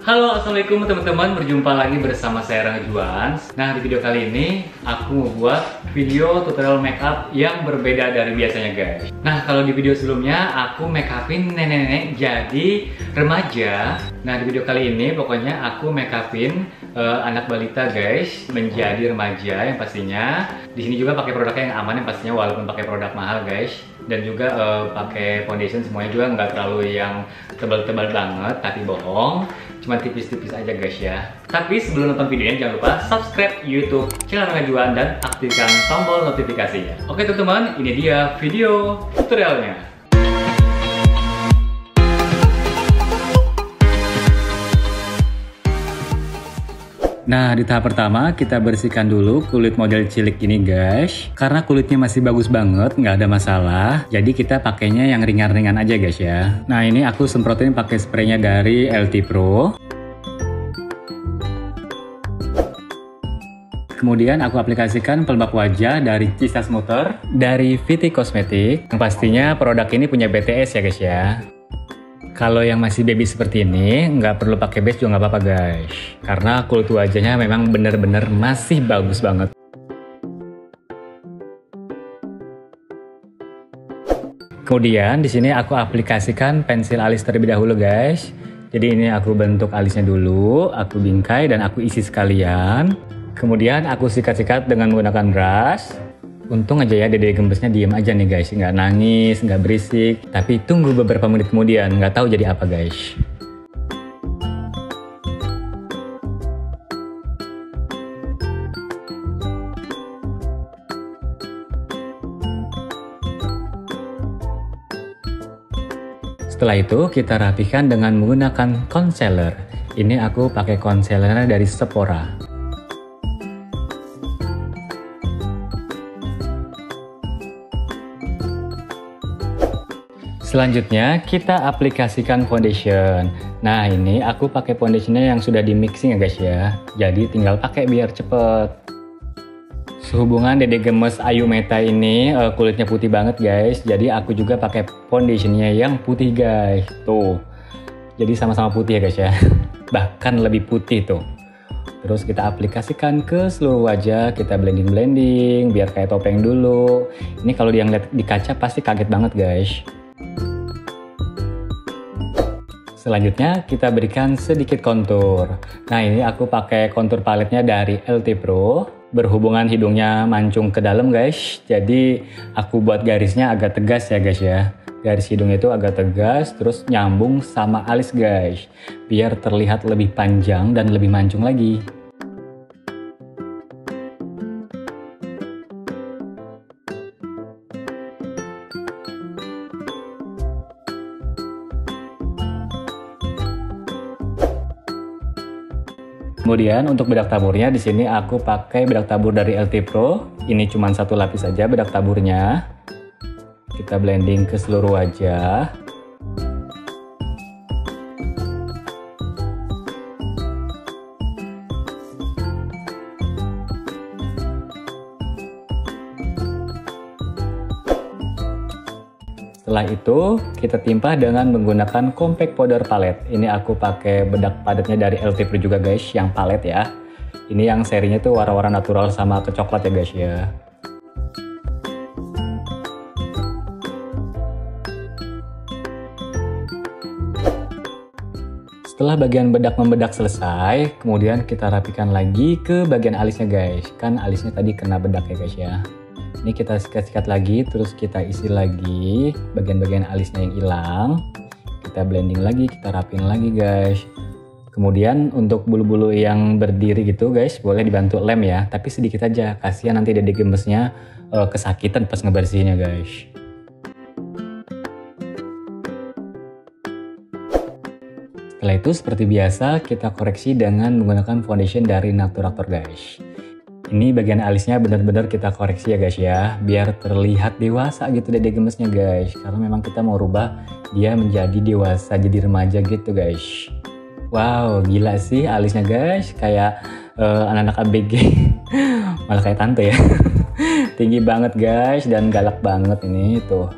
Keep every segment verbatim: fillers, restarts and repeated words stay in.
Halo, assalamualaikum teman-teman, berjumpa lagi bersama saya Rangga Juan. Nah, di video kali ini aku mau buat video tutorial makeup yang berbeda dari biasanya guys. Nah, kalau di video sebelumnya aku make upin nenek-nenek jadi remaja. Nah, di video kali ini pokoknya aku make upin uh, anak balita guys menjadi remaja yang pastinya. Di sini juga pakai produknya yang aman yang pastinya walaupun pakai produk mahal guys. Dan juga uh, pakai foundation semuanya juga nggak terlalu yang tebal-tebal banget, tapi bohong. Cuma tipis-tipis aja guys ya. Tapi sebelum nonton videonya jangan lupa subscribe YouTube channel Rangga Juan dan aktifkan tombol notifikasinya. Oke teman-teman, ini dia video tutorialnya. Nah, di tahap pertama kita bersihkan dulu kulit model cilik ini guys. Karena kulitnya masih bagus banget, nggak ada masalah. Jadi kita pakainya yang ringan-ringan aja guys ya. Nah, ini aku semprotin pakai spraynya dari L T Pro. Kemudian aku aplikasikan pelembab wajah dari Cisa Smoother dari V T Cosmetic. Yang pastinya produk ini punya B T S ya guys ya. Kalau yang masih baby seperti ini, nggak perlu pakai base juga nggak apa-apa guys. Karena kulit wajahnya memang bener-bener masih bagus banget. Kemudian di sini aku aplikasikan pensil alis terlebih dahulu guys. Jadi ini aku bentuk alisnya dulu, aku bingkai dan aku isi sekalian. Kemudian aku sikat-sikat dengan menggunakan brush. Untung aja ya dede gembesnya diem aja nih guys, nggak nangis, nggak berisik. Tapi tunggu beberapa menit kemudian, nggak tahu jadi apa guys. Setelah itu kita rapikan dengan menggunakan concealer. Ini aku pakai concealer dari Sephora. Selanjutnya kita aplikasikan foundation. Nah ini aku pakai foundationnya yang sudah di mixing ya guys ya. Jadi tinggal pakai biar cepet. Sehubungan dede gemes Ayu Meta ini uh, kulitnya putih banget guys. Jadi aku juga pakai foundationnya yang putih guys. Tuh. Jadi sama-sama putih ya guys ya. Bahkan lebih putih tuh. Terus kita aplikasikan ke seluruh wajah. Kita blending-blending biar kayak topeng dulu. Ini kalau dia ngeliat di kaca pasti kaget banget guys. Selanjutnya kita berikan sedikit kontur. Nah ini aku pakai kontur paletnya dari L T Pro. Berhubungan hidungnya mancung ke dalam guys. Jadi aku buat garisnya agak tegas ya guys ya. Garis hidungnya itu agak tegas terus nyambung sama alis guys. Biar terlihat lebih panjang dan lebih mancung lagi. Kemudian untuk bedak taburnya di sini aku pakai bedak tabur dari L T Pro. Ini cuma satu lapis saja bedak taburnya. Kita blending ke seluruh wajah. Setelah itu kita timpah dengan menggunakan compact powder palette. Ini aku pakai bedak padatnya dari L T Pro juga guys, yang palette ya. Ini yang serinya tuh warna-warna natural sama kecoklat ya guys ya. Setelah bagian bedak membedak selesai, kemudian kita rapikan lagi ke bagian alisnya guys. Kan alisnya tadi kena bedak ya guys ya. Ini kita sikat-sikat lagi, terus kita isi lagi bagian-bagian alisnya yang hilang. Kita blending lagi, kita rapin lagi guys. Kemudian untuk bulu-bulu yang berdiri gitu guys, boleh dibantu lem ya. Tapi sedikit aja, kasihan nanti dede gemesnya uh, kesakitan pas ngebersihinnya guys. Setelah itu seperti biasa kita koreksi dengan menggunakan foundation dari Naturator guys. Ini bagian alisnya benar-benar kita koreksi ya guys ya, biar terlihat dewasa gitu dede gemesnya guys. Karena memang kita mau rubah dia menjadi dewasa, jadi remaja gitu guys. Wow, gila sih alisnya guys, kayak uh, anak-anak A B G. Malah kayak tante ya. Tinggi banget guys dan galak banget ini tuh.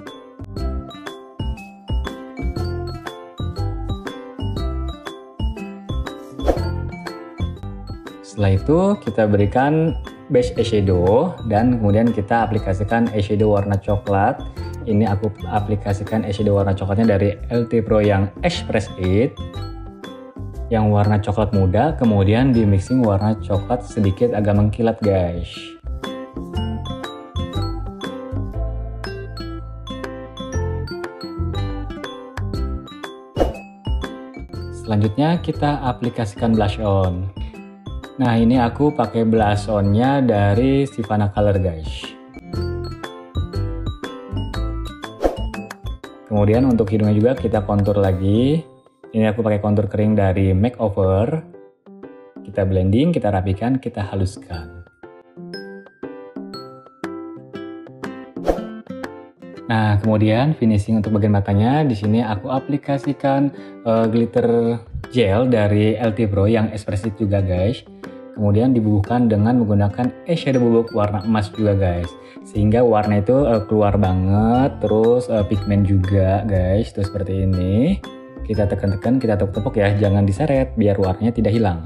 Setelah itu kita berikan base eyeshadow dan kemudian kita aplikasikan eyeshadow warna coklat. Ini aku aplikasikan eyeshadow warna coklatnya dari L T Pro yang Express eight yang warna coklat muda, kemudian di mixing warna coklat sedikit agak mengkilat guys. Selanjutnya kita aplikasikan blush on. Nah ini aku pakai blush onnya dari Sivana Color guys. Kemudian untuk hidungnya juga kita kontur lagi. Ini aku pakai kontur kering dari Makeover. Kita blending, kita rapikan, kita haluskan. Nah, kemudian finishing untuk bagian matanya. Di sini aku aplikasikan uh, glitter gel dari L T Pro yang Express juga guys. Kemudian dibubuhkan dengan menggunakan eyeshadow bubuk warna emas juga guys. Sehingga warna itu uh, keluar banget, terus uh, pigmen juga guys. Tuh seperti ini. Kita tekan-tekan, kita tepuk-tepuk ya, jangan diseret biar warnanya tidak hilang.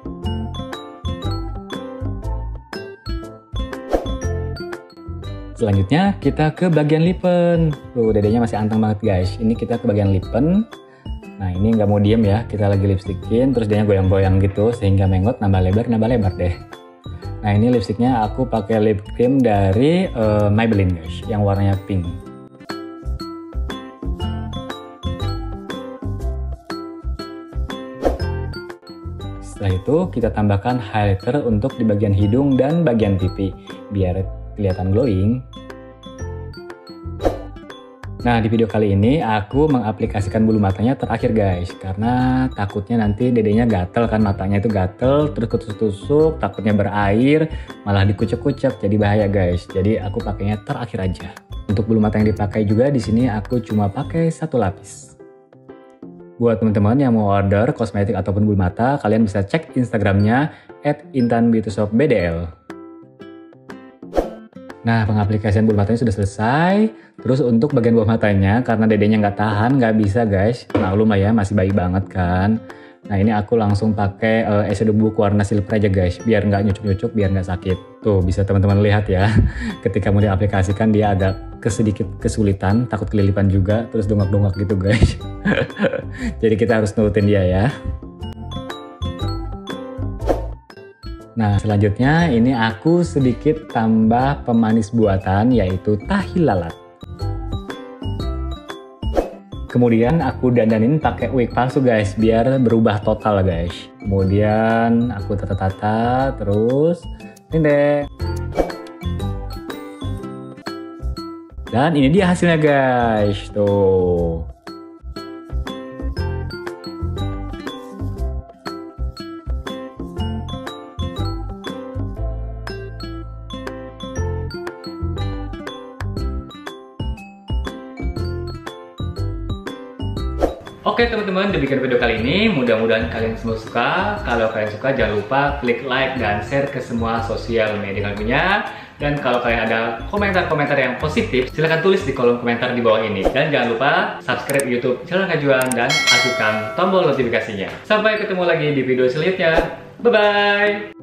Selanjutnya kita ke bagian lipen. Tuh dedenya masih anteng banget guys. Ini kita ke bagian lipen. Nah ini nggak mau diem ya, kita lagi lipstickin, terus dia goyang-goyang gitu sehingga mengot nambah lebar, nambah lebar deh. Nah ini lipstiknya aku pakai lip cream dari uh, Maybelline guys, yang warnanya pink. Setelah itu kita tambahkan highlighter untuk di bagian hidung dan bagian pipi biar kelihatan glowing. Nah di video kali ini aku mengaplikasikan bulu matanya terakhir guys, karena takutnya nanti dedenya gatel kan, matanya itu gatel terus ketusuk-tusuk, takutnya berair malah dikucek-kucek, jadi bahaya guys. Jadi aku pakainya terakhir aja. Untuk bulu mata yang dipakai juga di sini aku cuma pakai satu lapis. Buat teman-teman yang mau order kosmetik ataupun bulu mata, kalian bisa cek Instagramnya at intan beauty shop b d l. Nah, pengaplikasian bulu matanya sudah selesai. Terus untuk bagian bawah matanya, karena dedenya nggak tahan, nggak bisa guys. Maklum lah ya, masih bayi banget kan. Nah ini aku langsung pakai uh, eyeshadow bubuk warna silver aja guys, biar nggak nyucuk-nyucuk, biar nggak sakit. Tuh bisa teman-teman lihat ya, ketika mau diaplikasikan dia agak kesedikit kesulitan, takut kelilipan juga, terus dongak-dongak gitu guys. Jadi kita harus nurutin dia ya. Nah selanjutnya ini aku sedikit tambah pemanis buatan, yaitu tahi lalat. Kemudian aku dandanin pakai wig palsu guys, biar berubah total guys. Kemudian aku tata-tata, terus ini deh. Dan ini dia hasilnya guys, tuh. Oke teman-teman, demikian video kali ini. Mudah-mudahan kalian semua suka. Kalau kalian suka, jangan lupa klik like dan share ke semua sosial media kalian punya. Dan kalau kalian ada komentar-komentar yang positif, silahkan tulis di kolom komentar di bawah ini. Dan jangan lupa subscribe YouTube channel Kak Juan dan aktifkan tombol notifikasinya. Sampai ketemu lagi di video selanjutnya. Bye-bye!